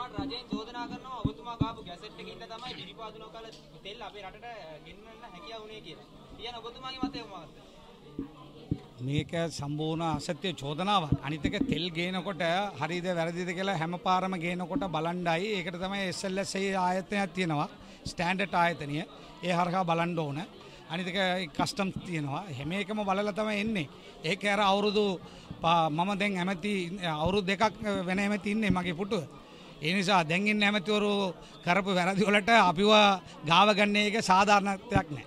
සමහර රජයෙන් චෝදනා කරනවා ඔබතුමා ගාපු ගැසට් එකේ ඉන්න තමයි දිරිපාදුනෝ කාල තෙල් අපේ රටට ගෙන්නන්න හැකියාව උනේ කියලා. කියන ඔබතුමාගේ මතය මොකක්ද? මේක සම්පූර්ණ අසත්‍ය චෝදනාවක්. අනිත් එක තෙල් ගේනකොට හරිද වැරදිද කියලා හැම පාරම ගේනකොට බලණ්ඩයි. ඒකට තමයි SLSA ආයතනයක් තියෙනවා. ස්ටෑන්ඩඩ් ආයතනය. ඒ හරහා බලන්න ඕන. අනිත් එක කස්ටම්ස් තියෙනවා. හැම එකම බලලා තමයි එන්නේ. ඒක අර අවුරුදු මම දැන් ඇමති අවුරුදු දෙකක් වෙන ඇමති ඉන්නේ මගේ පුටුව. ඒ නිසා දැන් ඉන්න ඇමතිවරු කරපු වැරදි වලට අපිව ගාව ගන්න එක සාධාරණත්වයක් නෑ.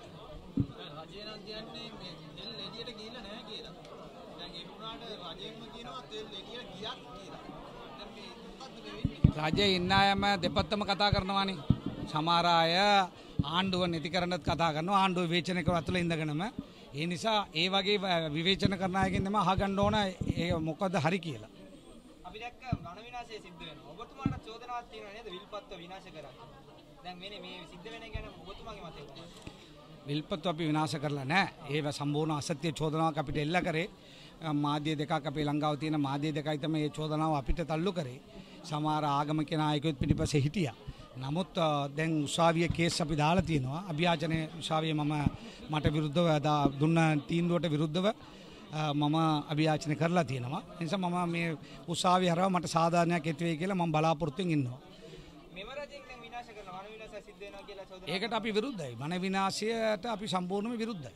රජයේ ඉන්න අයම දෙපැත්තම කතා කරනවානේ. සමහර අය ආණ්ඩුව නැති කරන්නත් කතා කරනවා. ආණ්ඩුව විවේචන කරන අතුල ඉඳගෙනම. ඒ නිසා ඒ වගේ විවේචන කරන අයගෙන් තමයි අහගන්න ඕන ඒ මොකද හරි කියලා. අපි දැක්ක වන විනාශය සිද්ධ වෙනවා. ඔබතුමාට චෝදනාවක් තියෙනවා නේද විල්පත්ව විනාශ කරන්න. දැන් මේ සිද්ධ වෙන එක ගැන ඔබතුමාගේ මතය මොකක්ද? විල්පත්ව අපි විනාශ කරලා නැහැ. ඒව සම්පූර්ණ අසත්‍ය චෝදනාවක් අපිට එල්ල කරේ. මාධ්‍ය දෙකක් අපේ ලංකාව තියෙන මාධ්‍ය දෙකයි තමයි මේ චෝදනාව අපිට තල්ලු කරේ. සමහර ආගමික නායකයොත් පිටිපස්සේ හිටියා. නමුත් දැන් උසාවියේ කේස් අපි දාලා තියෙනවා. අභියාචන උසාවියේ මට විරුද්ධව දුන්න තීන්දුවට විරුද්ධව මම අභියාචන කරලා තියෙනවා. ඒ නිසා මම මේ උසාවිය හරහා මට සාධාරණයක් ඇති වෙයි කියලා මම බලාපොරොත්තුෙන් ඉන්නවා. මෙම රජෙන් දැන් විනාශ කරන වන විනාශය සිද්ධ වෙනවා කියලා චෝදනා. ඒකට අපි විරුද්ධයි. වන විනාශයට අපි සම්පූර්ණයෙන්ම විරුද්ධයි.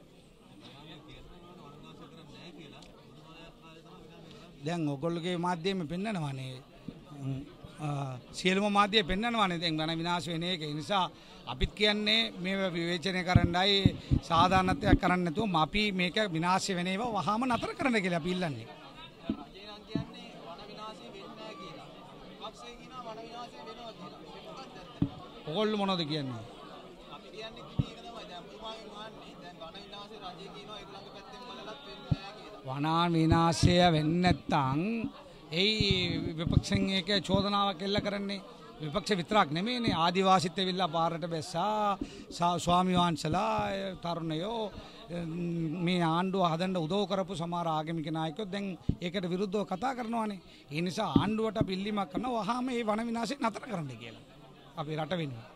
දැන් ඔයගොල්ලෝගේ මාධ්‍යෙම පෙන්නනවානේ. සියලුම මාධ්‍ය පෙන්නනවානේ දැන් වන විනාශ වෙන එක. ඒ නිසා අපිත් කියන්නේ මේ විවේචනය කරන්නයි සාධාරණත්වයක් කරන්න නැතුව අපි මේක විනාශ වෙන ඒවා වහාම නතර කරන්න කියලා අපි ඉල්ලන්නේ. රජේ නම් කියන්නේ වන විනාශය වෙන්නේ නැහැ කියලා. විපක්ෂය කියනවා වන විනාශය වෙනවා කියලා. ඔයගොල්ලෝ මොනවද කියන්නේ? අපි කියන්නේ කිසි එක තමයි. දැන් ඔබතුමාගෙන් අහන්නේ දැන් වන විනාශය රජේ කියනවා ඒගොල්ලන්ගේ පැත්තෙන් බලලත් වෙන්නේ නැහැ කියලා. වන විනාශය වෙන්නේ නැත්තම් විපක්ෂෙන් ඒක චෝදනාවක් එල්ල කරන්නේ. විපක්ෂ විතරක් නෙමෙයිනේ ආදිවාසීත් ඇවිල්ලා පාරට බැස්සා ස්වාමි වහන්සලා තරුණයෝ මේ ආණ්ඩුව හදන්න උදව් කරපු සමහර ආගමික නායකයෝ දැන් ඒකට විරුද්ධව කතා කරනවානේ. ඒ නිසා ආණ්ඩුවට අපි ඉල්ලීමක් කරනවා වහාම මේ වන විනාශය නතර කරන්න කියලා. අපි රට වෙනුවෙන්